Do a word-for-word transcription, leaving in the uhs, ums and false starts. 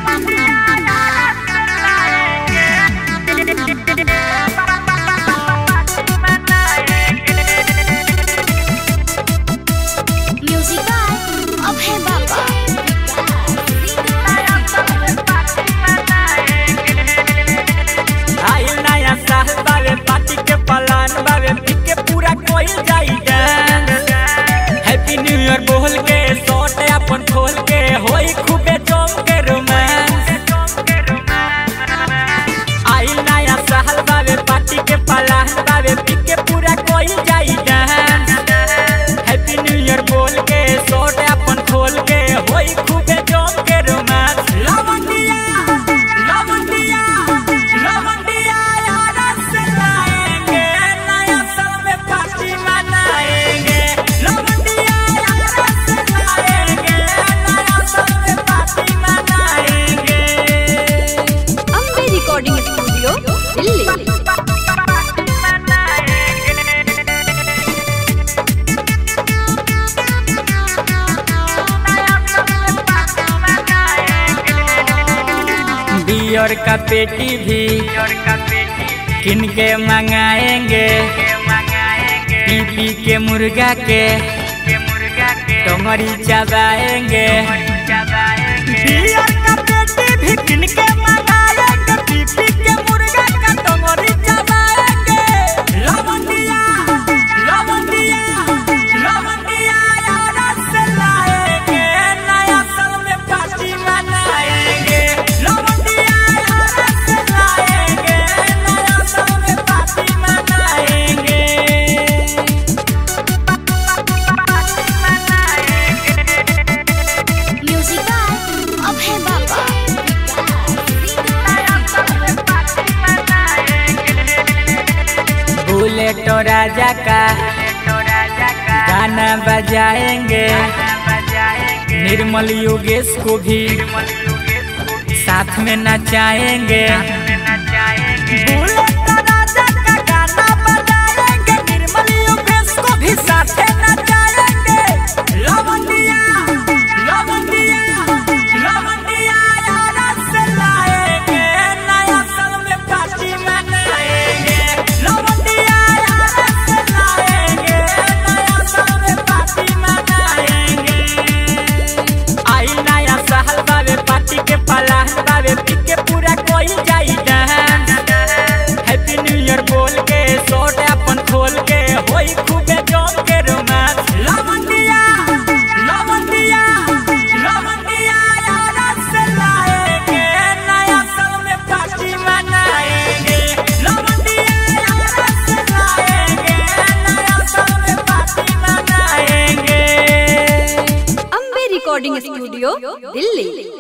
Beer का पेटी भी किन के मंगाएंगे, पी पी के मुर्गा के टोंगरी चबाएंगे। बियर का पेटी भी किन के मंगाएंगे, पी पी के मुर्गा का टोंगरी चबाएंगे। लवंडिया लवंडिया लवंडिया यार से लाएंगे, नया साल में पार्टी मनाएंगे। बुलेटो राजा का गाना बजाएंगे, निर्मल योगेश को भी साथ में नचाएंगे। बुलेटो राजा का गाना बजाएंगे, निर्मल योगेश को भी साथ में नचाएंगे। लवंडिया लवंडिया लवंडिया यार से लाएंगे, नया साल में पार्टी मनाएंगे। हैप्पी न्यू ईयर बोल के शॉट अपन खोल के होई खूबे जम के रोमांस। लवंडिया लवंडिया लवंडिया यार से लाएंगे, नया साल में पार्टी मनाएंगे। लवंडिया यार से लाएंगे, नया साल में पार्टी मनाएंगे। Ambe recording studio Delhi.